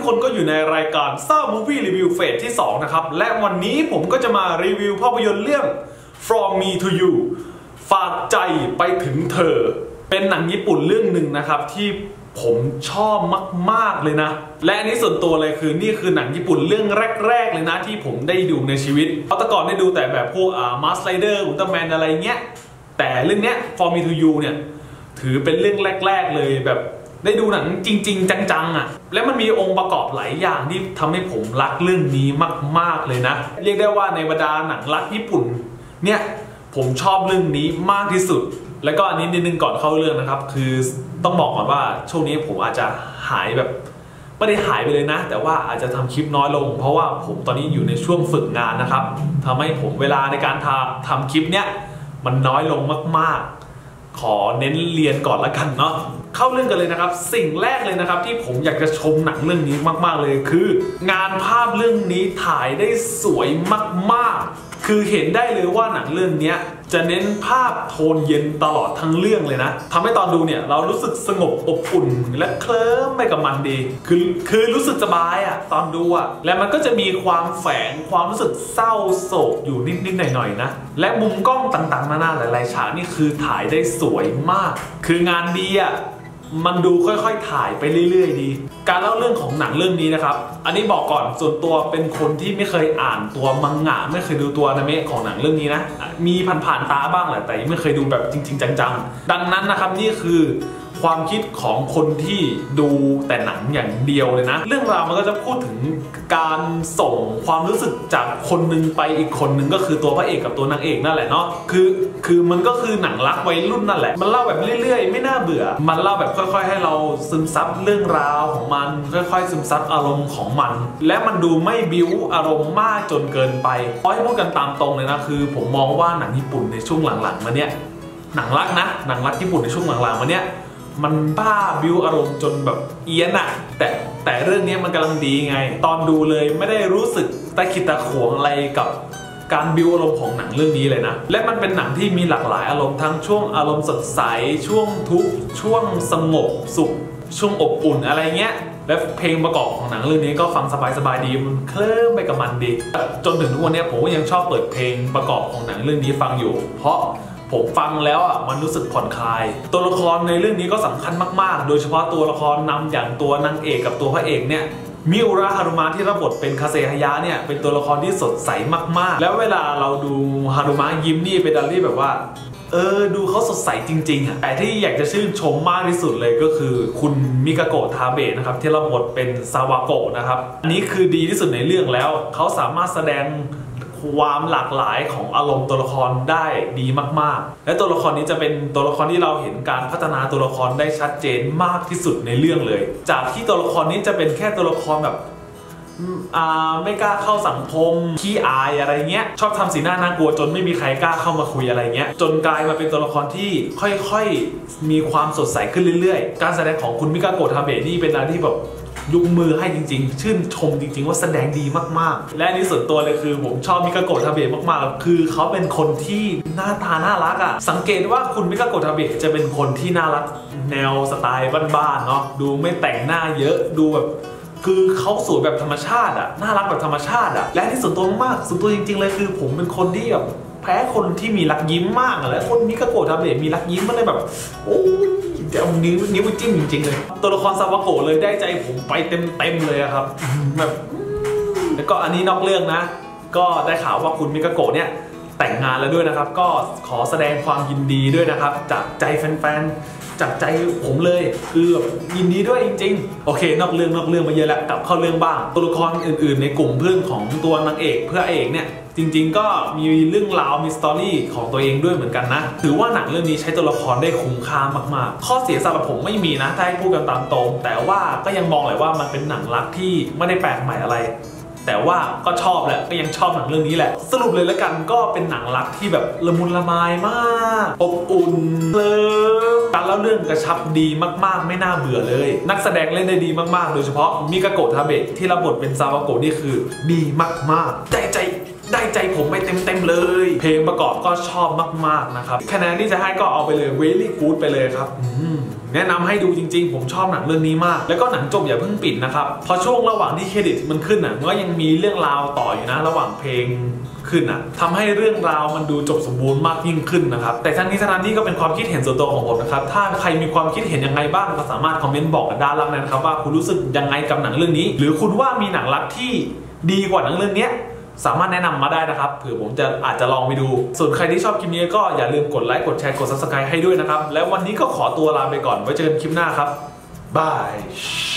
คนก็อยู่ในรายการซ่ามูฟี่รีวิวเฟสที่2นะครับและวันนี้ผมก็จะมารีวิวภาพยนตร์เรื่อง From Me to You ฝากใจไปถึงเธอเป็นหนังญี่ปุ่นเรื่องหนึ่งนะครับที่ผมชอบมากๆเลยนะและอันนี้ส่วนตัวเลยคือนี่คือหนังญี่ปุ่นเรื่องแรกๆเลยนะที่ผมได้ดูในชีวิตเพราะแต่ก่อนได้ดูแต่แบบพวกมาสไลเดอร์อุลตร้าแมนอะไรเงี้ยแต่เรื่องเนี้ย From Me to You เนี่ยถือเป็นเรื่องแรกๆเลยแบบได้ดูหนังจริงๆจังๆอ่ะและมันมีองค์ประกอบหลายอย่างที่ทำให้ผมรักเรื่องนี้มากๆเลยนะเรียกได้ว่าในบรรดาหนังรักญี่ปุ่นเนี่ยผมชอบเรื่องนี้มากที่สุดแล้วก็อันนี้นิดนึงก่อนเข้าเรื่องนะครับคือต้องบอกก่อนว่าช่วงนี้ผมอาจจะหายแบบไม่ได้หายไปเลยนะแต่ว่าอาจจะทำคลิปน้อยลงเพราะว่าผมตอนนี้อยู่ในช่วงฝึกงานนะครับทำให้ผมเวลาในการทำคลิปเนี้ยมันน้อยลงมากๆขอเน้นเรียนก่อนละกันเนาะเข้าเรื่องกันเลยนะครับสิ่งแรกเลยนะครับที่ผมอยากจะชมหนังเรื่องนี้มากๆเลยคืองานภาพเรื่องนี้ถ่ายได้สวยมากๆคือเห็นได้เลยว่าหนังเรื่องนี้จะเน้นภาพโทนเย็นตลอดทั้งเรื่องเลยนะทำให้ตอนดูเนี่ยเรารู้สึกสงบอบอุ่นและเคลิ้มไปกับมันดีคือรู้สึกสบายอะตอนดูอะและมันก็จะมีความแฝงความรู้สึกเศร้าโศกอยู่นิดๆหน่อยๆนะและมุมกล้องต่างๆนานาหลายๆฉากนี่คือถ่ายได้สวยมากคืองานดีอะมันดูค่อยๆถ่ายไปเรื่อยๆดีการเล่าเรื่องของหนังเรื่องนี้นะครับอันนี้บอกก่อนส่วนตัวเป็นคนที่ไม่เคยอ่านตัวมังงะไม่เคยดูตัวอนิเมะของหนังเรื่องนี้นะมีผ่านๆตาบ้างแหละแต่ยังไม่เคยดูแบบจริงๆจังๆดังนั้นนะครับนี่คือความคิดของคนที่ดูแต่หนังอย่างเดียวเลยนะเรื่องราวมันก็จะพูดถึงการส่งความรู้สึกจากคนนึงไปอีกคนนึงก็คือตัวพระเอกกับตัวนางเอกนั่นแหละเนาะคือมันก็คือหนังรักวัยรุ่นนั่นแหละมันเล่าแบบเรื่อยๆไม่น่าเบื่อมันเล่าแบบค่อยๆให้เราซึมซับเรื่องราวของมันค่อยๆซึมซับอารมณ์ของมันและมันดูไม่บิ้วอารมณ์มากจนเกินไปเพราะให้พูดกันตามตรงเลยนะคือผมมองว่าหนังญี่ปุ่นในช่วงหลังๆมาเนี้ยหนังรักนะหนังรักญี่ปุ่นในช่วงหลังๆมาเนี้ยมันบ้าบิ้วอารมณ์จนแบบเอียนอะแต่เรื่องนี้มันกำลังดีไงตอนดูเลยไม่ได้รู้สึกตะขิดตะขวงอะไรกับการบิ้วอารมณ์ของหนังเรื่องนี้เลยนะและมันเป็นหนังที่มีหลากหลายอารมณ์ทั้งช่วงอารมณ์สดใสช่วงทุกข์ช่วงสงบสุขช่วงอบอุ่นอะไรเงี้ยและเพลงประกอบของหนังเรื่องนี้ก็ฟังสบายๆดีมันเคลิ้มไปกับมันดีจนถึงทุกวันนี้ผมก็ยังชอบเปิดเพลงประกอบของหนังเรื่องนี้ฟังอยู่เพราะผมฟังแล้วมันรู้สึกผ่อนคลายตัวละครในเรื่องนี้ก็สำคัญมากๆโดยเฉพาะตัวละครนำอย่างตัวนางเอกกับตัวพระเอกเนี่ยมิอุระฮารุมะที่รับบทเป็นคาเซฮายะเนี่ยเป็นตัวละครที่สดใสมากๆแล้วเวลาเราดูฮารุมะยิ้มนี่เป็นอะไรที่แบบว่าดูเขาสดใสจริงๆแต่ที่อยากจะชื่นชมมากที่สุดเลยก็คือคุณมิกาโกะทาเบะนะครับที่รับบทเป็นซาวาโกะนะครับอันนี้คือดีที่สุดในเรื่องแล้วเขาสามารถแสดงความหลากหลายของอารมณ์ตัวละครได้ดีมากๆและตัวละครนี้จะเป็นตัวละครที่เราเห็นการพัฒนาตัวละครได้ชัดเจนมากที่สุดในเรื่องเลยจากที่ตัวละครนี้จะเป็นแค่ตัวละครแบบไม่กล้าเข้าสังคมขี้อายอะไรเงี้ยชอบทำสีหน้าน่ากลัวจนไม่มีใครกล้าเข้ามาคุยอะไรเงี้ยจนกลายมาเป็นตัวละครที่ค่อยๆมีความสดใสขึ้นเรื่อยๆการแสดงของคุณมิกาโกะทาเบะนี่เป็นอะไรที่แบบยกมือให้จริงๆชื่นชมจริงๆว่าแสดงดีมากๆและอันนี้ส่วนตัวเลยคือผมชอบมิกาโกะทาเบะมากๆคือเขาเป็นคนที่หน้าตาน่ารักอ่ะสังเกตว่าคุณมิกาโกะทาเบะจะเป็นคนที่น่ารักแนวสไตล์บ้านๆเนาะดูไม่แต่งหน้าเยอะดูแบบคือเขาสวยแบบธรรมชาติอ่ะน่ารักแบบธรรมชาติอ่ะและที่ส่วนตัวมากส่วนตัวจริงๆเลยคือผมเป็นคนที่แบบแพ้คนที่มีรักยิ้มมากและคนมิกาโกะทาเบะมีรักยิ้มมันเลยแบบโอ้ยจะเอานิ้วไปจิ้มจริงๆเลยตัวละครซาวาโกะเลยได้ใจผมไปเต็มเลยครับแบบแล้วก็อันนี้นอกเรื่องนะก็ได้ข่าวว่าคุณมิกาโกะเนี่ยแต่งงานแล้วด้วยนะครับก็ขอแสดงความยินดีด้วยนะครับจากใจแฟนๆจากใจผมเลยคือแบบยินดีด้วยจริงๆโอเคนอกเรื่องมาเยอะแล้วกลับเข้าเรื่องบ้างตัวละครอื่นๆในกลุ่มเพื่อนของตัวนางเอกเพื่อเอกเนี่ยจริงๆก็มีเรื่องราวมีสตอรี่ของตัวเองด้วยเหมือนกันนะถือว่าหนังเรื่องนี้ใช้ตัวละครได้คุ้มค่ามากๆข้อเสียสำหรับผมไม่มีนะถ้าให้พูดกันตามตรงแต่ว่าก็ยังมองเลยว่ามันเป็นหนังรักที่ไม่ได้แปลกใหม่อะไรแต่ว่าก็ชอบแหละก็ยังชอบหนังเรื่องนี้แหละสรุปเลยแล้วกันก็เป็นหนังรักที่แบบละมุนละไมมากอบอุ่นเลยการเล่าเรื่องกระชับดีมากๆไม่น่าเบื่อเลยนักแสดงเล่นได้ดีมากๆโดยเฉพาะมิกาโกะทาเบะที่รับบทเป็นซาวาโกะนี่คือดีมากๆใจได้ใจผมไปเต็มเลยเพลงประกอบก็ชอบมากๆนะครับคะแนนที่จะให้ก็เอาไปเลย very good ไปเลยครับแนะนำให้ดูจริงๆผมชอบหนังเรื่องนี้มากแล้วก็หนังจบอย่าเพิ่งปิดนะครับพอช่วงระหว่างที่เครดิตมันขึ้นมันก็ยังมีเรื่องราวต่ออยู่นะระหว่างเพลงขึ้นทำให้เรื่องราวมันดูจบสมบูรณ์มากยิ่งขึ้นนะครับแต่ทั้งนี้ทั้งนั้นที่ก็เป็นความคิดเห็นส่วนตัวของผมนะครับถ้าใครมีความคิดเห็นยังไงบ้างก็สามารถคอมเมนต์บอกกันด้านล่างนะครับว่าคุณรู้สึกยังไงกับหนังเรื่องนี้หรือคุณว่ามีหนังรักที่ดีกว่าหนังเรื่องนี้สามารถแนะนำมาได้นะครับเผื่อผมอาจจะลองไปดูส่วนใครที่ชอบคลิปนี้ก็อย่าลืมกดไลค์กดแชร์กด Subscribe ให้ด้วยนะครับแล้ววันนี้ก็ขอตัวลาไปก่อนไว้เจอกันคลิปหน้าครับบาย